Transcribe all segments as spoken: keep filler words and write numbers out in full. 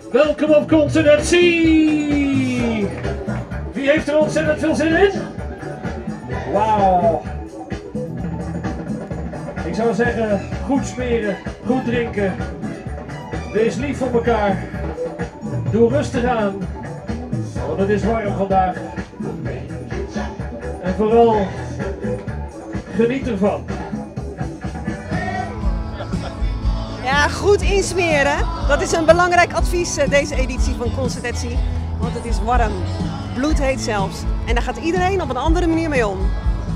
Welkom op Continentie! Wie heeft er ontzettend veel zin in? Wauw! Ik zou zeggen, goed smeren, goed drinken. Wees lief voor elkaar. Doe rustig aan, want het is warm vandaag. En vooral, geniet ervan. Ja, goed insmeren. Dat is een belangrijk advies deze editie van Concertatie. Want het is warm, bloedheet zelfs. En daar gaat iedereen op een andere manier mee om.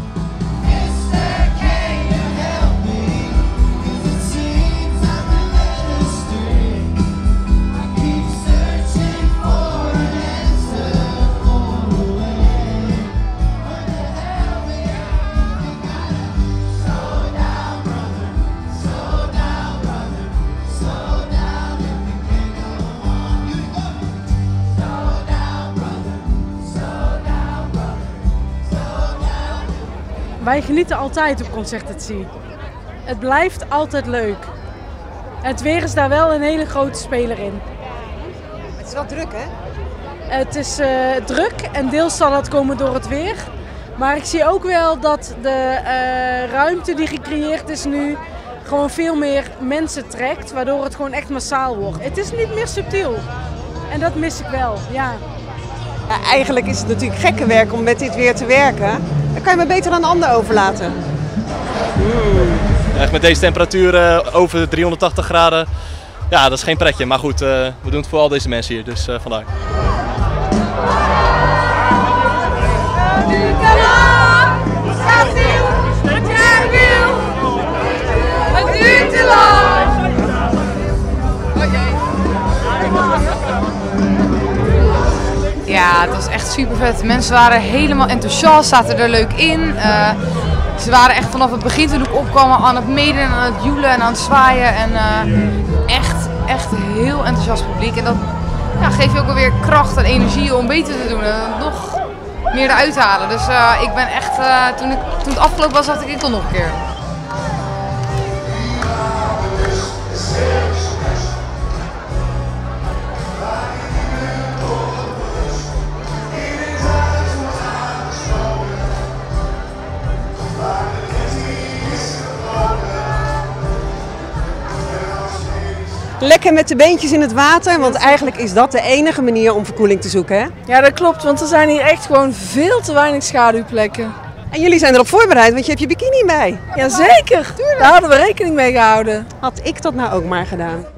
Wij genieten altijd op Concertatie. Het blijft altijd leuk. Het weer is daar wel een hele grote speler in. Het is wel druk, hè? Het is uh, druk en deels zal dat komen door het weer. Maar ik zie ook wel dat de uh, ruimte die gecreëerd is nu gewoon veel meer mensen trekt, waardoor het gewoon echt massaal wordt. Het is niet meer subtiel. En dat mis ik wel, ja. Ja, eigenlijk is het natuurlijk gekke werk om met dit weer te werken. Dan kan je me beter aan de ander overlaten. Mm. Echt met deze temperaturen over de driehonderdtachtig graden. Ja, dat is geen pretje. Maar goed, uh, we doen het voor al deze mensen hier. Dus uh, vandaar. Het duurt te lang! Ja, het was echt super vet. De mensen waren helemaal enthousiast, zaten er leuk in. Uh, ze waren echt vanaf het begin toen ik opkwam aan het meedoen, aan het joelen en aan het zwaaien. En uh, echt, echt heel enthousiast publiek. En dat ja, geeft je ook alweer kracht en energie om beter te doen en nog meer eruit te halen. Dus uh, ik ben echt, uh, toen, ik, toen het afgelopen was, dacht ik, ik kon nog een keer. Lekker met de beentjes in het water, want eigenlijk is dat de enige manier om verkoeling te zoeken, hè? Ja, dat klopt, want er zijn hier echt gewoon veel te weinig schaduwplekken. En jullie zijn erop voorbereid, want je hebt je bikini bij. Jazeker, daar hadden we rekening mee gehouden. Had ik dat nou ook maar gedaan?